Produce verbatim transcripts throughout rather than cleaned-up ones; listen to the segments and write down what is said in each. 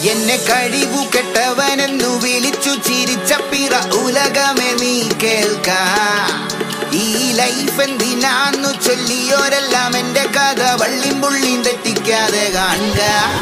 എന്നെ കഴിവു കെട്ടവനെന്നു വിളിച്ചു ചിരിച്ച പിറ ഉലകമേ നീ കേൾക്ക. ഈ ലൈഫ് എന്തിനാന്നു ചൊല്ലിയോരെല്ലാം എന്റെ കഥ വള്ളിയും പുള്ളിയും തെറ്റിക്കാതെ കാണുക.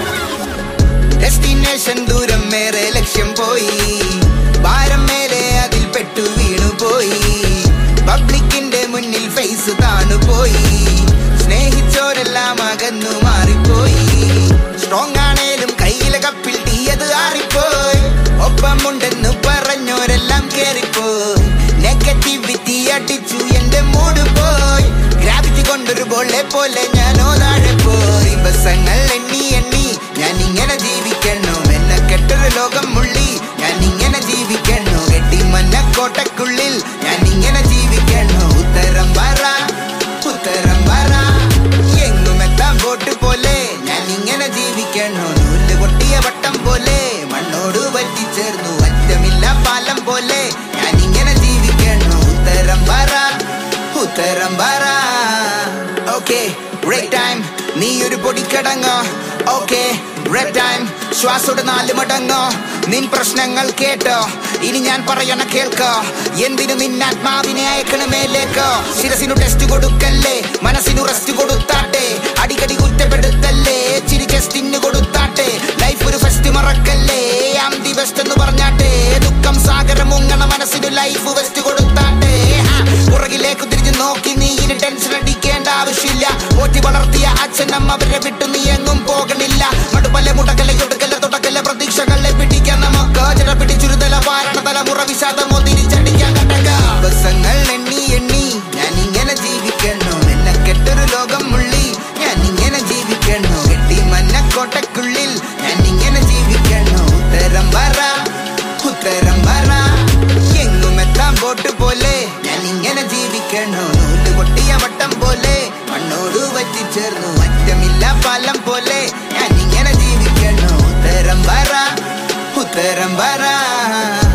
ഡെസ്റ്റിനേഷൻ ദൂരം മേറെ ലക്ഷ്യം പോയി, ഭാരം മേലെ അതിൽ പെട്ടു വീണുപോയി. പബ്ലിക്കിന്റെ മുന്നിൽ ഫേസ് താണുപോയി, സ്നേഹിച്ചോരെല്ലാം അകന്നു മാറിപ്പോയി. സ്ട്രോങ് ആണേലും കയ്യിലെ കപ്പിൽ തീയത് ആറിപ്പോയി, ഒപ്പമുണ്ടെന്ന് പറഞ്ഞോരെല്ലാം കേറിപ്പോയി. നെഗറ്റിവിറ്റി അടിച്ചു എന്റെ മൂഡ് പോയി, ഗ്രാവിറ്റി കൊണ്ടൊരു ബോളെ പോലെ ഞാനോ താഴെ പോയി. ബസങ്ങൾ എണ്ണി എണ്ണി ഞാൻ ഇങ്ങനെ ജീവിക്കണോ, എന്നെ കെട്ടൊരു ലോകം മുള്ളി ഞാൻ ഇങ്ങനെ ജീവിക്കണോ. കെട്ടി മഞ്ഞക്കോട്ടക്കുള്ളിൽ ഞാൻ ഇങ്ങനെ ജീവിക്കണോ. ഉത്തരം പറ ഉത്തരം പറ, എങ്ങും എത്താൻ ബോട്ട് പോലെ ഞാൻ ഇങ്ങനെ ജീവിക്കണോ. നൂല് പൊട്ടിയ വട്ടം പോലെ മണ്ണോട് പറ്റിച്ചേർന്നു, അറ്റമില്ല പാലം പോലെ ഞാൻ ഇങ്ങനെ ജീവിക്കണോ. ഉത്തരം പറ ഉത്തരം പറ. ഓക്കെ ബ്രേക്ക് ടൈം, നീ ഒരു പൊടിക്കടങ്ങോ. ഓക്കെ ബ്രേക്ക് ടൈം, ശ്വാസോട് നാല് മടങ്ങോ. നിൻ പ്രശ്നങ്ങൾ കേട്ടോ, ഇനി ഞാൻ പറയണ കേൾക്കോ. എന്തിനു നിന്നാത്മാവിനെ അയക്കണ മേലേക്കോ. ശിരസിനു ടെസ്റ്റ് കൊടുക്കല്ലേ, മനസ്സിനു റെസ്റ്റ് കൊടുത്താട്ടെ. അടിക്കടി കുറ്റപ്പെടുത്തല്ലേ, ചിരി ടെസ്റ്റിന് കൊടുത്താട്ടെ. ലൈഫ് ഒരു ഫെസ്റ്റ് മറക്കല്ലേ, ആം ദി ബെസ്റ്റ് എന്ന് പറഞ്ഞാട്ടെ. ദുഃഖം സാഗരം മുങ്ങണ മനസ്സിന് ലൈഫ് വെസ്റ്റ് കൊടുത്താട്ടെ. പുറകിലേക്ക് തിരിഞ്ഞു നോക്കി നീ ഇനി ടെൻഷൻ അടിക്കേണ്ട ആവശ്യമില്ല. ഓറ്റി വളർത്തിയ അച്ഛനും അവരെ വിട്ടു നീ എങ്ങും പോകണില്ല. മടുപ്പല്ല മുടക്കല്ല ഒടുക്കല്ല തുടക്കല്ല പ്രതീക്ഷകളെ പിടിക്കാൻ നമുക്ക് ചില പിടിച്ചുരുതല വാരണ തലമുറ വിഷാദമോ തിരിച്ചടിക്കാൻ കണ്ടക. ദിവസങ്ങൾ എണ്ണി എണ്ണി ഞാൻ ഇങ്ങനെ ജീവിക്കണോ, എന്നെ കെട്ടൊരു ലോകം മുള്ളി ഞാൻ ഇങ്ങനെ ജീവിക്കണോ. കെട്ടി മഞ്ഞക്കോട്ടക്കുള്ളിൽ ഞാൻ ഇങ്ങനെ ജീവിക്കണോ. ഉത്തരം പറ ഉത്തരം പറ, എങ്ങും എത്താൻ ബോട്ട് പോലെ ഞാൻ ഇങ്ങനെ ജീവിക്കണോ. നൂല് പൊട്ടിയ വട്ടം പോലെ മണ്ണോട് പറ്റിച്ചേർന്നു, അറ്റമില്ല പാലം പോലെ ഞാൻ ഇങ്ങനെ ജീവിക്കണോ. ഉത്തരം പറ ഉത്തരം പറ.